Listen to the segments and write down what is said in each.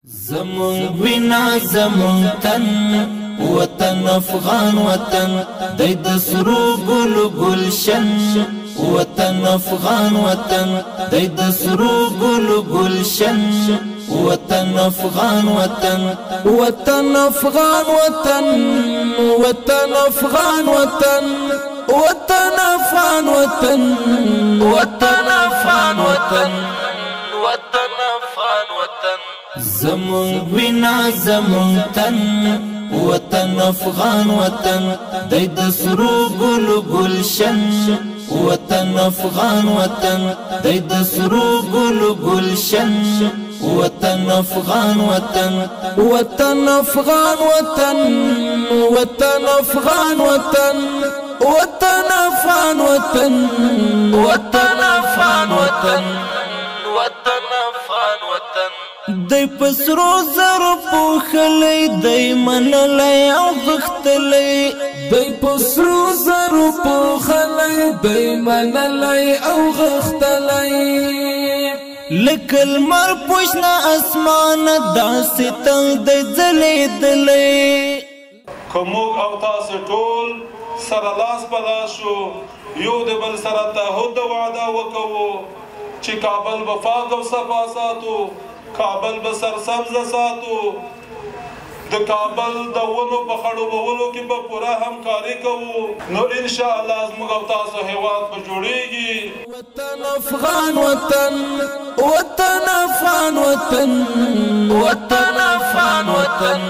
زمون وینا زمون تن وطن افغان وطن د سرو ګل گلشن وطن افغان وطن د سرو ګل گلشن وطن افغان وطن وطن افغان وطن وطن افغان وطن وطن افغان وطن وطن افغان وطن وطن افغان وطن زمون وینا زمون تن وطن افغان وطن د سرو ګل گلشن وطن افغان وطن د سرو ګل گلشن وطن افغان وطن وطن افغان وطن وطن افغان وطن وطن افغان وطن وطن افغان وطن وطن افغان وطن دی پسرو زرو پوخلی دی منلی او غختلی دی پسرو زرو پوخلی دی منلی او غختلی لکل مر پوشنا اسمان داسی تل دی زلی دلی کموگ او تاس ټول سر لاس پلاشو یو دی بل سر تاہد وعدا وکو چی کابل بفاق و صفا ساتو کابل به سرسبز ساتو د کابل د ونو په خړوبولو کې به پوره همکاري کوو نو ان شاء الله زموږ او تاسو هیواد به جوړیږي وطن افغان وطن وطن افغان وطن وطن افغان وطن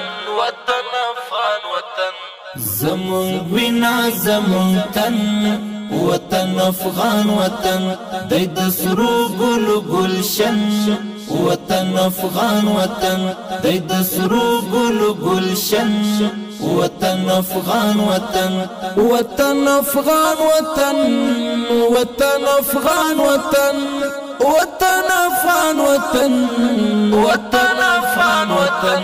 وطن افغان وطن زمون وینا زمون تن وطن افغان وطن د سرو ګل گلشن وطن افغان وطن د سرو ګل گلشن وطن افغان وطن وطن افغان وطن وطن افغان وطن وطن افغان وطن وطن افغان وطن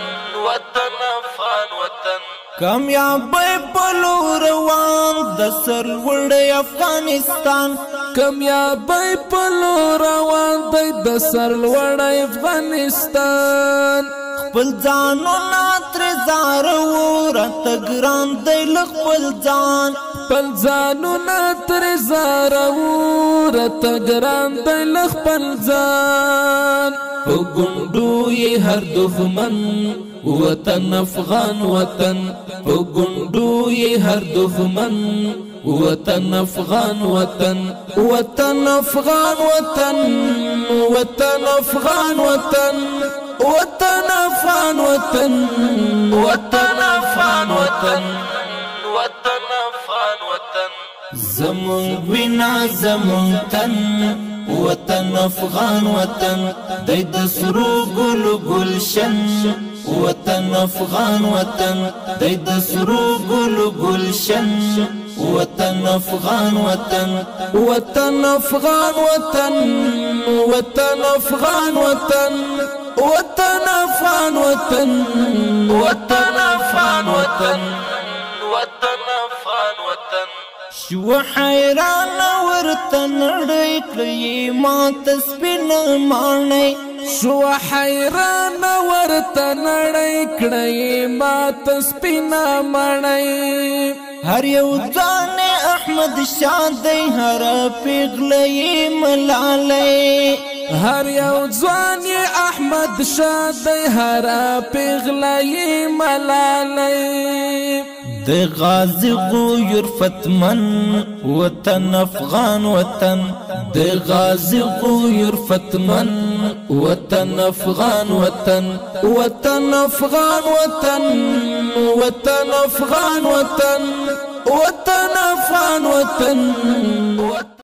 وطن افغان وطن کامیابی پلو روان د سرلوړی افغانستان کامیابی پلو روان دی د سرلوړی افغانستان خپل ځانونه ترې ځارو راته ګران دی له خپل ځان خپل ځانونه ترې ځارو راته ګران دی له خپل ځان په ګونډو یې هر دښمن وطن افغان وطن په ګونډو یې هر دښمن وطن افغان وطن وطن افغان وطن وطن افغان وطن وطن افغان وطن وطن افغان وطن وطن افغان وطن زمون وینا زمون تن وطن افغان وطن د سرو ګل گلشن وطن افغان وطن د سرو ګل گلشن وطن افغان وطن وطن افغان وطن وطن افغان وطن وطن افغان وطن وطن افغان وطن وطن افغان وطن شو حیران ورته نړۍ کړي ماته سپینه ماڼۍ شو حیران ورته نړۍ کړي ماته سپینه ماڼۍ هر یو ځان احمد شاه دی هر پیغله ملالۍ هر یو ځوان احمد شاه دی هر پیغله ملالۍ د غازی غویر فتمن وطن افغان وطن د غازی غویر فتمن وطن افغان وطن وطن افغان وطن وطن افغان وطن وطن افغان وطن